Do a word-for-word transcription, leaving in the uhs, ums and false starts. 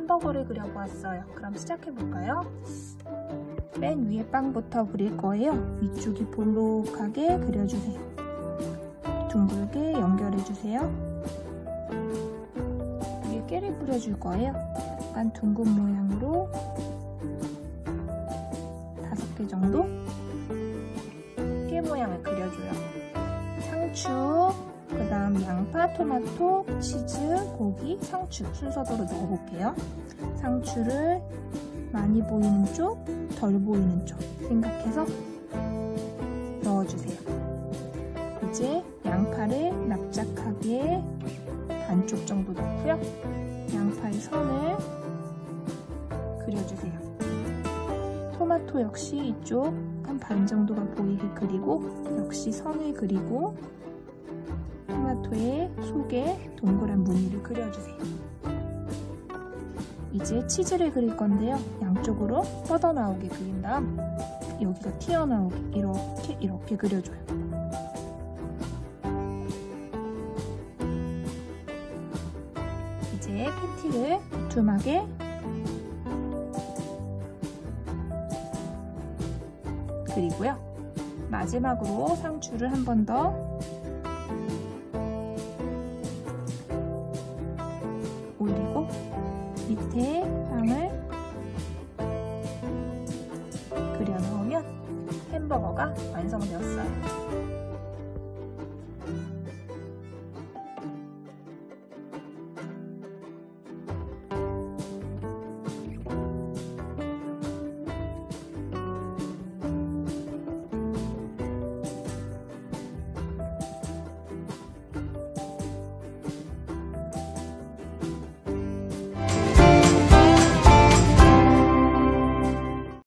햄버거를 그려보았어요. 그럼 시작해볼까요? 맨 위에 빵부터 그릴 거예요. 위쪽이 볼록하게 그려주세요. 둥글게 연결해주세요. 위에 깨를 뿌려줄 거예요. 약간 둥근 모양으로 다섯 개 정도 깨 모양을 그려줘요. 상추, 그 다음 양파, 토마토, 치즈, 고기, 상추 순서대로 넣어볼게요. 상추를 많이 보이는 쪽, 덜 보이는 쪽 생각해서 넣어주세요. 이제 양파를 납작하게 반쪽 정도 넣고요. 양파의 선을 그려주세요. 토마토 역시 이쪽 한 반 정도가 보이게 그리고 역시 선을 그리고 토마토의 속에 동그란 무늬를 그려주세요. 이제 치즈를 그릴 건데요. 양쪽으로 뻗어나오게 그린 다음 여기가 튀어나오게 이렇게 이렇게 그려줘요. 이제 패티를 두툼하게 그리고요. 마지막으로 상추를 한 번 더 올리고 밑에 빵을 그려 넣으면 햄버거가 완성되었어요.